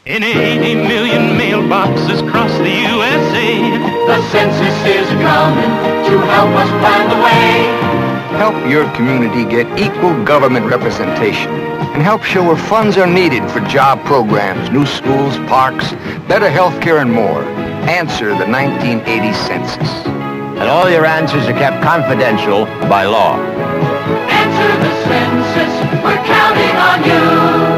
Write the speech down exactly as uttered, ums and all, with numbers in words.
In eighty million mailboxes across the U S A, the census is coming to help us find the way. Help your community get equal government representation and help show where funds are needed for job programs, new schools, parks, better health care, and more. Answer the nineteen eighty census. And all your answers are kept confidential by law. Answer the census. We're counting on you.